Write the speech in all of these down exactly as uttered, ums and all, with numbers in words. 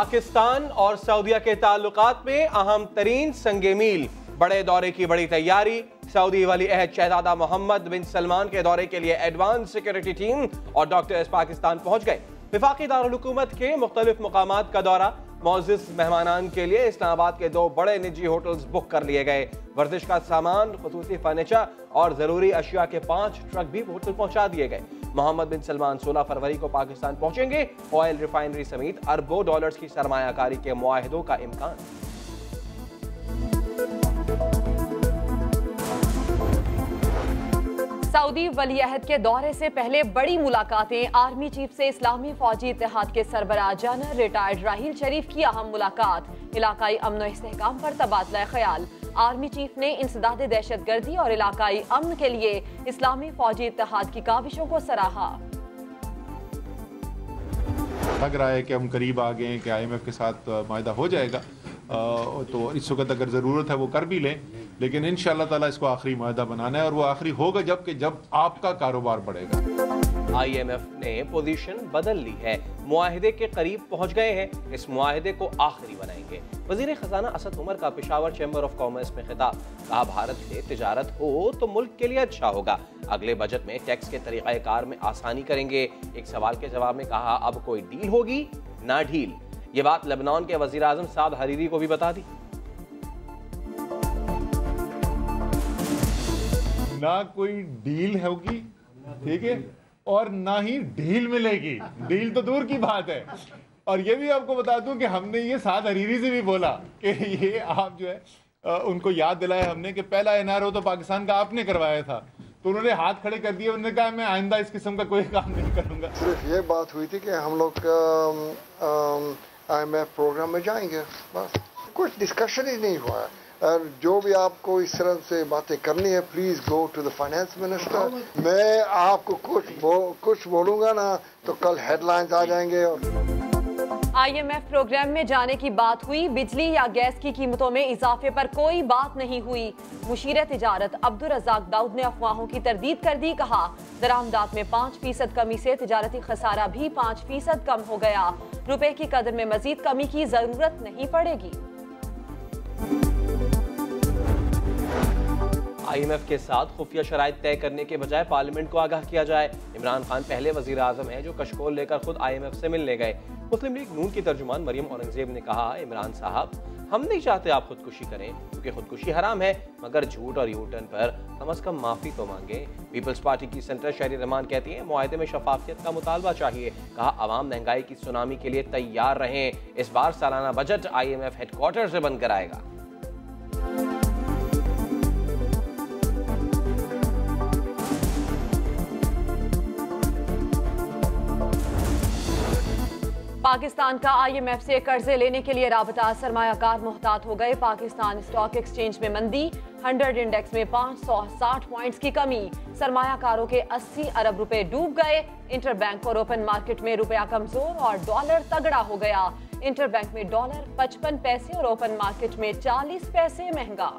पाकिस्तान और सऊदीया के ताल्लुकात में अहम तरीन संगे मील, बड़े दौरे की बड़ी तैयारी। सऊदी वली अहद शहजादा मोहम्मद बिन सलमान के दौरे के लिए एडवांस सिक्योरिटी टीम और डॉक्टर्स पाकिस्तान पहुंच गए। विफाकी दारुल हुकूमत के मुख्तलिफ मुकामात का दौरा, मौजूद मेहमानान के लिए इस्लामाबाद के दो बड़े निजी होटल्स बुक कर लिए गए। वर्जिश का सामान, खुसूसी फर्नीचर और जरूरी अशिया के पांच ट्रक भी होटल पहुंचा दिए गए। मोहम्मद बिन सलमान सोलह फरवरी को पाकिस्तान पहुंचेंगे। ऑयल रिफाइनरी समेत अरबों डॉलर्स की सरमायाकारी के मुआहिदों का इम्कान। सऊदी वली अहद के दौरे से पहले बड़ी मुलाकातें। आर्मी चीफ से इस्लामी फौजी इत्तेहाद के सरबराह जनरल रिटायर्ड राहील शरीफ की अहम मुलाकात। इलाकाई अमन और इस्तेहकाम पर तबादला ख्याल। आर्मी चीफ ने इंसदाद दहशत गर्दी और इलाकाई अमन के लिए इस्लामी फौजी इत्तेहाद की काविशों को सराहा। लग रहा है कि हम करीब आ गए हैं कि आई एम एफ के साथ मायदा हो जाएगा, तो इस वक्त अगर ज़रूरत है वो कर भी लें, लेकिन इंशाअल्लाह ताला इसको आखिरी मायदा बनाना है और वो आखिरी होगा जब कि जब आपका कारोबार बढ़ेगा। आई एम एफ ने पोजीशन बदल ली है, मुआहिदे के करीब पहुंच गए हैं। इस मुआहिदे को आखिरी बनाएंगे। वजीर खजाना असद उमर का पेशावर चैम्बर ऑफ कॉमर्स में खिताब, कहा भारत से तिजारत हो तो मुल्क के लिए अच्छा होगा। अगले बजट में टैक्स के तरीक़ाकार में आसानी करेंगे। एक सवाल के जवाब में कहा, अब कोई डील होगी ना ढील। ये बात लेबनान के वजीर आज़म साद हरीरी को भी बता दी। ना कोई डील होगी, ठीक है, और ना ही ढील मिलेगी। डील तो दूर की बात है। और ये भी आपको बता दूं कि हमने ये साद हरीरी से भी बोला कि ये आप जो है आ, उनको याद दिलाया हमने कि पहला एन आर ओ तो पाकिस्तान का आपने करवाया था, तो उन्होंने हाथ खड़े कर दिए। उन्होंने कहा मैं आइंदा इस किस्म का कोई काम नहीं करूंगा। सिर्फ ये बात हुई थी कि हम लोग आई एम एफ प्रोग्राम में जाएंगे, बस कुछ डिस्कशन ही नहीं हुआ है। और जो भी आपको इस तरह से बातें करनी है, please go to the finance minister. मैं आपको कुछ बो, कुछ बोलूंगा ना तो कल हेडलाइंस आ जाएंगे। और आई एम एफ प्रोग्राम में जाने की बात हुई, बिजली या गैस की कीमतों में इजाफे पर कोई बात नहीं हुई। मुशीर तिजारत अब्दुल रज़ाक दाऊद ने अफवाहों की तरदीद कर दी। कहा, दरामदात में पाँच फीसद कमी से तिजारती खसारा भी पाँच फीसद कम हो गया। रुपए की कदर में मजीद कमी की जरूरत नहीं पड़ेगी। आई एम एफ के साथ खुफिया शराइत तय करने के बजाय पार्लियामेंट को आगाह किया जाए। इमरान खान पहले वजीर आजम हैं जो कशकोल लेकर खुद आई एम एफ से मिलने गए। मुस्लिम लीग नून की तर्जुमान मरियम औरंगजेब ने कहा, इमरान साहब, हम नहीं चाहते आप खुदकुशी करें क्योंकि खुदकुशी हराम है, मगर झूठ और यू टर्न पर कम अज कम माफी तो मांगे। पीपल्स पार्टी की सेंटर शहरी रहमान कहती हैं, मुआहदे में शफाफियत का मुतालबा चाहिए। कहा, अवाम महंगाई की सुनामी के लिए तैयार रहें। इस बार सालाना budget IMF headquarter से बनकर आएगा। पाकिस्तान का आई एम एफ से कर्जे लेने के लिए राबता, सरमायाकार मोहतात हो गए। पाकिस्तान स्टॉक एक्सचेंज में मंदी, हंड्रेड इंडेक्स में पाँच सौ साठ पॉइंट्स की कमी। सरमायाकारों के अस्सी अरब रुपए डूब गए। इंटरबैंक और ओपन मार्केट में रुपया कमजोर और डॉलर तगड़ा हो गया। इंटरबैंक में डॉलर पचपन पैसे और ओपन मार्केट में चालीस पैसे महंगा।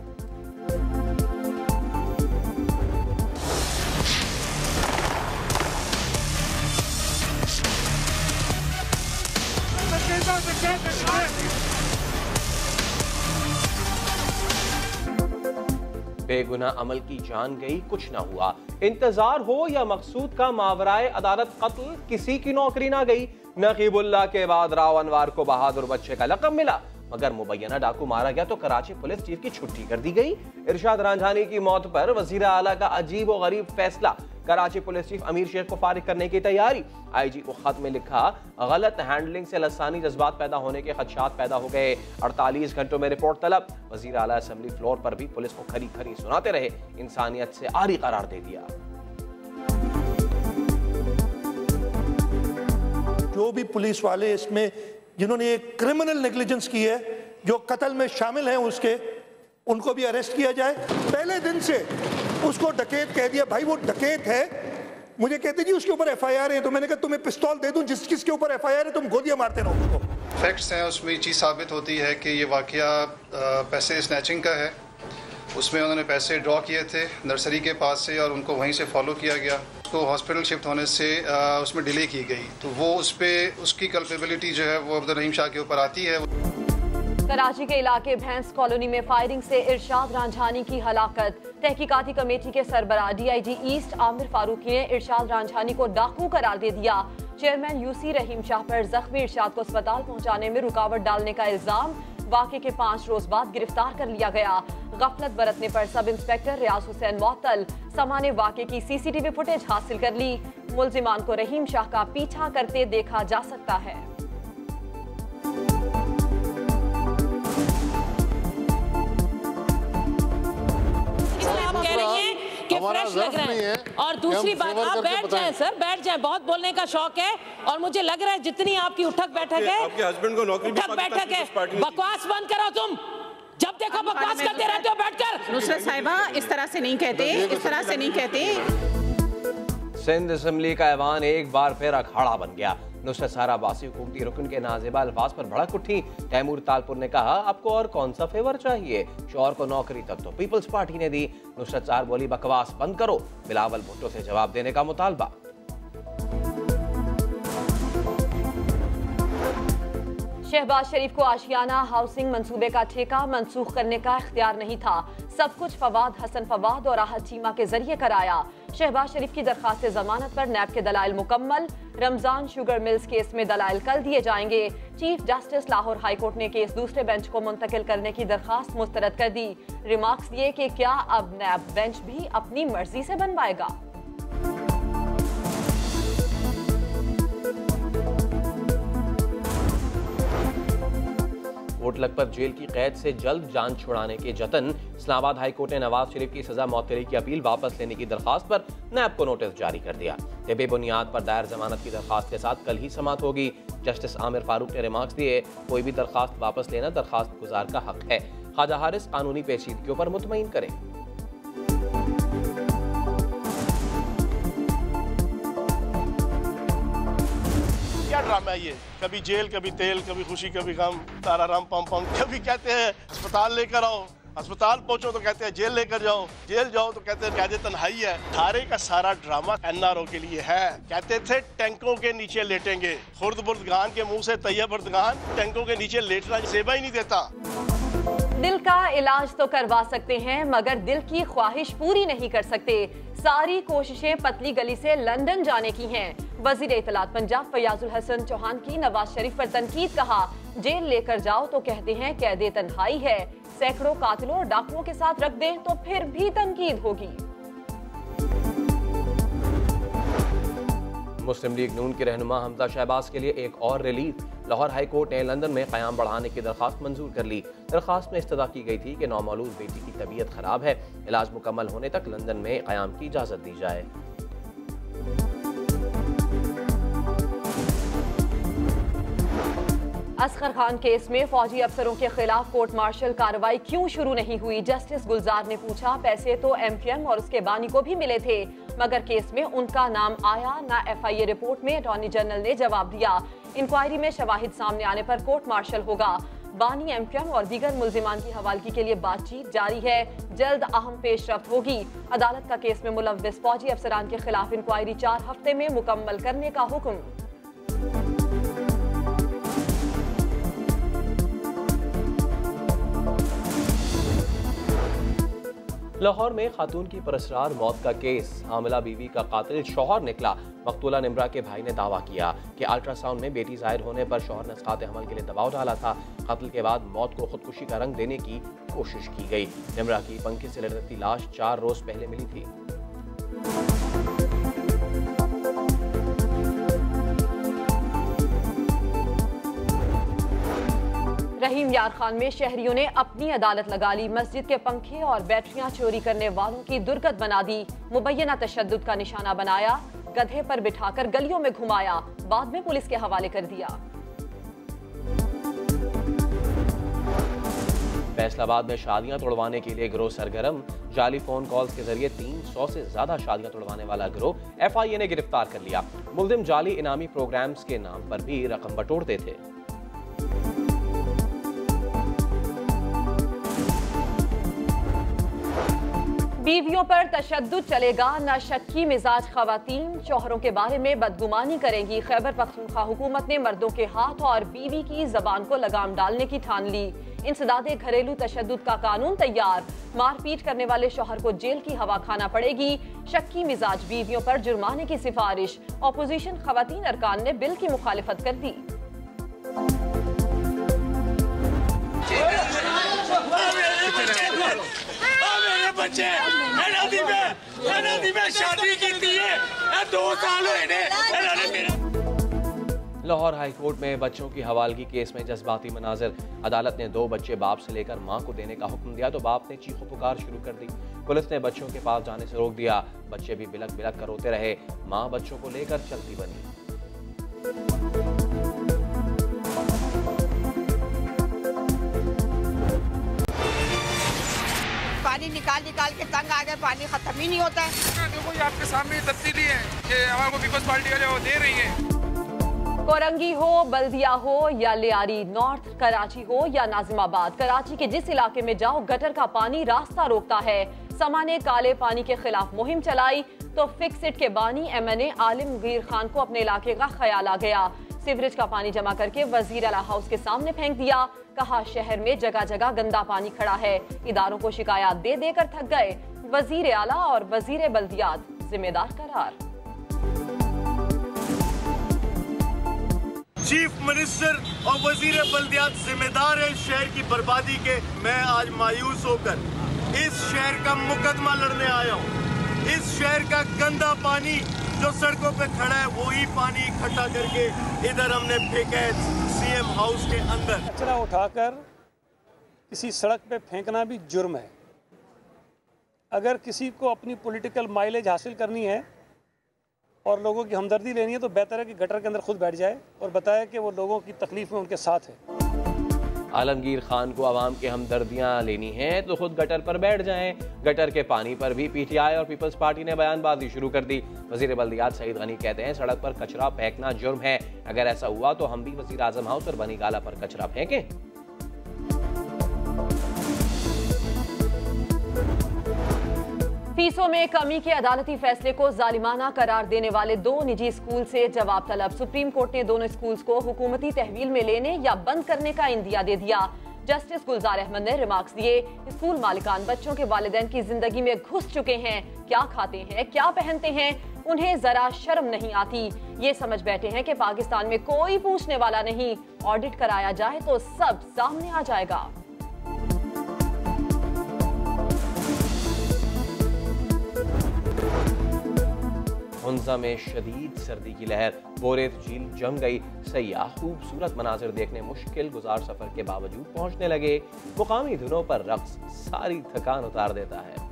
बेगुनाह अमल की जान गई, कुछ ना हुआ। इंतजार हो या मकसूद का मावराए अदालत कत्ल, किसी की नौकरी ना गई। नकीबुल्लाह के बाद राव अनवार को बहादुर बच्चे का लक़ब मिला, मगर मुबैना डाकू मारा गया तो कराची पुलिस चीफ की छुट्टी कर दी गई। इरशाद रांझानी की मौत पर वजीर आला का अजीब और गरीब फैसला। कराची पुलिस चीफ अमीर शेख को फारिग करने की तैयारी। आई जी को खत में लिखा, गलत हैंडलिंग से लसानी जज्बात पैदा होने के खदशात पैदा हो गए। अड़तालीस घंटों में रिपोर्ट तलब। वजीर आला असेंबली फ्लोर पर भी पुलिस को खरी खरी सुनाते रहे। इंसानियत से आरी करार दे दिया। जो भी पुलिस वाले इसमें जिन्होंने एक क्रिमिनल नेग्लिजेंस की है, जो कत्ल में शामिल हैं, उसके उनको भी अरेस्ट किया जाए। पहले दिन से उसको डकैत कह दिया। भाई वो डकैत है। मुझे कहते जी उसके ऊपर एफ आई आर है, तो मैंने कहा तुम्हें पिस्तौल दे दूं, जिस किसके ऊपर एफ आई आर है तुम गोलियां मारते रहो उसको। फैक्ट्स हैं, उसमें ये चीज़ साबित होती है कि ये वाकया पैसे स्नैचिंग का है। उसमें उन्होंने पैसे ड्रॉ किए थे नर्सरी के पास से और उनको वहीं से फॉलो किया गया। उसको हॉस्पिटल शिफ्ट होने से आ, उसमें डिले की गई, तो वो उस पर उसकी कल्पेबिलिटी जो है वो अब्दुल रहीम शाह के ऊपर आती है। कराची के इलाके भैंस कॉलोनी में फायरिंग से इरशाद रांझानी की हलाकत। तहकीकाती कमेटी के सरबराह DIG east Amir Farooqui ने इरशाद रांझानी को डाकू करार दे दिया। चेयरमैन यूसी रहीम शाह पर जख्मी इरशाद को अस्पताल पहुंचाने में रुकावट डालने का इल्जाम। वाक़े के पाँच रोज बाद गिरफ्तार कर लिया गया। गफलत बरतने पर सब इंस्पेक्टर रियाज हुसैन मुअत्तल समा ने वाक़े की सीसीटीवी फुटेज हासिल कर ली। मुल्जिमान को रहीम शाह का पीछा करते देखा जा सकता है। फ्रेश लग रहा है। और दूसरी बात, आप बैठ जाएं सर, बैठ जाएं, बहुत बोलने का शौक है और मुझे लग रहा है जितनी आपकी उठक बैठक है, आपके हस्बैंड को नौकरी उठक बैठक है, बकवास बंद करो तुम। जब देखो बकवास करते रहते हो बैठकर। नुसरत साहिबा इस तरह से नहीं कहते, इस तरह से नहीं कहते। सिंध असेंबली का ऐवान एक बार फिर अखाड़ा बन गया। नुसरत सारा अब्बासी हुकूमती रुकन के नाजेबा अल्फाज पर भड़क उठी। तैमूर तालपुर ने कहा, आपको और कौन सा फेवर चाहिए? शौहर को नौकरी तक तो पीपल्स पार्टी ने दी। नुसरत सार बोली, बकवास बंद करो। बिलावल भुट्टो से जवाब देने का मुतालबा। शहबाज शरीफ को आशियाना हाउसिंग मंसूबे का ठेका मंसूख करने का इख्तियार नहीं था। सब कुछ फवाद हसन फवाद और राहत चीमा के जरिए कराया। शहबाज शरीफ की दरखास्त जमानत पर नैब के दलाइल मुकम्मल। रमजान शुगर मिल्स केस में दलाइल कल दिए जाएंगे। Chief justice Lahore high court ने केस दूसरे बेंच को मुंतकिल करने की दरखास्त मुस्तरद कर दी। रिमार्क्स दिए कि क्या अब नैब बेंच भी अपनी मर्जी से बनवाएगा। वोट लगभग जेल की कैद से जल्द जान छुड़ाने के जतन। इस्लामाबाद हाई कोर्ट ने नवाज शरीफ की सजा मौतरी की अपील वापस लेने की दरखास्त पर नैब को नोटिस जारी कर दिया। बेबुनियाद पर दायर जमानत की दरखास्त के साथ कल ही समाअत होगी। जस्टिस आमिर फारूक ने रिमार्क्स दिए, कोई भी दरखास्त वापस लेना दरखास्त गुजार का हक है। ख्वाजा हारिस कानूनी पेचीदगियों पर मुतमईन करें। क्या ड्रामा है ये? कभी जेल, कभी तेल, कभी खुशी, कभी गम, तारा राम पम पम। कभी कहते हैं अस्पताल लेकर आओ, अस्पताल पहुंचो तो कहते हैं जेल लेकर जाओ, जेल जाओ तो कहते हैं कैद तन्हाई है। सारे का सारा ड्रामा एन आर ओ के लिए है। कहते थे टैंकों के नीचे लेटेंगे। खुर्द बुर्दगान के मुंह से तैयब बुर्दगान टैंकों के नीचे लेटना सेवा ही नहीं देता। दिल का इलाज तो करवा सकते हैं मगर दिल की ख्वाहिश पूरी नहीं कर सकते। सारी कोशिशें पतली गली से लंदन जाने की हैं। वजीर इत्तलात पंजाब फयाजुल हसन चौहान की नवाज शरीफ पर तनकीद। कहा, जेल लेकर जाओ तो कहते हैं कैद तन्हाई है। सैकड़ों कातिलों और डाकुओं के साथ रख दें तो फिर भी तनकीद होगी। मुस्लिम लीग नून के रहनुमा हमजा शहबाज के लिए एक और रिलीफ। लाहौर हाई कोर्ट ने लंदन में क़याम बढ़ाने की दरखास्त मंजूर कर ली। दरखास्त में इस्तदा की गई थी कि नौमौलूद बेटी की तबीयत खराब है, इलाज मुकम्मल होने तक लंदन में क़याम की इजाज़त दी जाए। असगर खान केस में फौजी अफसरों के खिलाफ कोर्ट मार्शल कार्रवाई क्यों शुरू नहीं हुई? जस्टिस गुलजार ने पूछा। पैसे तो एम क्यू एम और उसके बानी को भी मिले थे मगर केस में उनका नाम आया ना। एफ आई ए रिपोर्ट में अटॉर्नी जनरल ने जवाब दिया। इंक्वायरी में शवाहिद सामने आने पर कोर्ट मार्शल होगा। बानी, एम क्यू एम और दीगर मुल्जिमान की हवालगी के लिए बातचीत जारी है। जल्द अहम पेशरफ्त होगी। अदालत का केस में मुलव्विस फौजी अफसरान के खिलाफ इंक्वायरी चार हफ्ते में मुकम्मल करने का हुक्म। लाहौर में खातून की परसरार मौत का केस। हामिला बीवी का कातिल शौहर निकला। मकतूला निम्रा के भाई ने दावा किया कि अल्ट्रासाउंड में बेटी जाहिर होने पर शौहर ने इसकात हमल के लिए दबाव डाला था। कत्ल के बाद मौत को खुदकुशी का रंग देने की कोशिश की गई। निम्रा की पंखे से लटकती लाश चार रोज पहले मिली थी। रहीम यार खान में शहरियों ने अपनी अदालत लगा ली। मस्जिद के पंखे और बैटरियां चोरी करने वालों की दुर्गत बना दी। मुबैना तशद्दुद का निशाना बनाया। गधे पर बिठाकर गलियों में घुमाया। बाद में पुलिस के हवाले कर दिया। फैसलाबाद में शादियां तोड़वाने के लिए गिरोह सरगर्म। जाली फोन कॉल्स के जरिए तीन सौ से ज्यादा शादियां तोड़वाने वाला गिरोह एफ आई ए ने गिरफ्तार कर लिया। मुल्जिम जाली इनामी प्रोग्राम्स के नाम पर भी रकम बटोरते थे। बीवियों पर तशद्दुद चलेगा, न शक्की मिजाज खवातीन शौहरों के बारे में बदगुमानी करेंगी। खैबर पख्तूनख्वा हुकूमत ने मर्दों के हाथ और बीवी की जबान को लगाम डालने की ठान ली। इंसदादे घरेलू तशद्दुद का कानून तैयार, मारपीट करने वाले शौहर को जेल की हवा खाना पड़ेगी। शक्की मिजाज बीवियों पर जुर्माने की सिफारिश, अपोजिशन खवातीन अरकान ने बिल की मुखालिफत कर दी। बच्चे शादी की है, दो साल हुए। लाहौर हाई कोर्ट में बच्चों की हवालगी केस में जज्बाती मनाजिर। अदालत ने दो बच्चे बाप से लेकर मां को देने का हुक्म दिया तो बाप ने चीखो पुकार शुरू कर दी। पुलिस ने बच्चों के पास जाने से रोक दिया। बच्चे भी बिलक बिलक कर रोते रहे। मां बच्चों को लेकर चलती बनी। पानी निकाल निकाल के तंग आ गए, पानी खत्म ही नहीं होता है। देखो ये आपके सामने तब्दीली है कि हमारे को पीपल्स पार्टी वाले वो दे रही है। कोरंगी हो, बल्दिया हो या लियारी, नॉर्थ कराची हो या नाजिमाबाद, कराची के जिस इलाके में जाओ गटर का पानी रास्ता रोकता है। समा ने काले पानी के खिलाफ मुहिम चलाई तो फिक्स इट के बानी MNA Alamgir Khan को अपने इलाके का ख्याल आ गया। सीवरेज का पानी जमा करके वजीर आला हाउस के सामने फेंक दिया। कहा शहर में जगह जगह गंदा पानी खड़ा है। इदारों को शिकायत दे देकर थक गए। वजीर आला और वजीर बल्दियात जिम्मेदार करार। चीफ मिनिस्टर और वजीर बल्दियात जिम्मेदार है शहर की बर्बादी के। मैं आज मायूस होकर इस शहर का मुकदमा लड़ने आया हूँ। इस शहर का गंदा पानी जो सड़कों पे खड़ा है वही पानी इकट्ठा करके इधर हमने फेंका है सीएम हाउस के अंदर। कचरा उठाकर किसी सड़क पे फेंकना भी जुर्म है। अगर किसी को अपनी पॉलिटिकल माइलेज हासिल करनी है और लोगों की हमदर्दी लेनी है तो बेहतर है कि गटर के अंदर खुद बैठ जाए और बताए कि वो लोगों की तकलीफ में उनके साथ है। आलमगीर खान को आवाम की हमदर्दियां लेनी हैं तो खुद गटर पर बैठ जाएं। गटर के पानी पर भी पीटीआई और पीपल्स पार्टी ने बयानबाजी शुरू कर दी। वजीर बल्दियात सईद गनी कहते हैं सड़क पर कचरा फेंकना जुर्म है। अगर ऐसा हुआ तो हम भी वजीर आजम हाउस और बनी गाला पर कचरा फेंकें। फीसों में कमी के अदालती फैसले को जालिमाना करार देने वाले दो निजी स्कूल से जवाब तलब। सुप्रीम कोर्ट ने दोनों स्कूल्स को हुकूमती तहवील में लेने या बंद करने का इंदिया दे दिया। जस्टिस गुलजार अहमद ने रिमार्क्स दिए, स्कूल मालिकान बच्चों के वालिदैन की जिंदगी में घुस चुके हैं। क्या खाते हैं, क्या पहनते हैं, उन्हें जरा शर्म नहीं आती। ये समझ बैठे हैं कि पाकिस्तान में कोई पूछने वाला नहीं। ऑडिट कराया जाए तो सब सामने आ जाएगा। हुंजा में शदीद सर्दी की लहर, बोरेत झील जम गई। सयाह खूबसूरत मनाजिर देखने मुश्किल गुजार सफर के बावजूद पहुंचने लगे। मुकामी धुनों पर रक्स सारी थकान उतार देता है।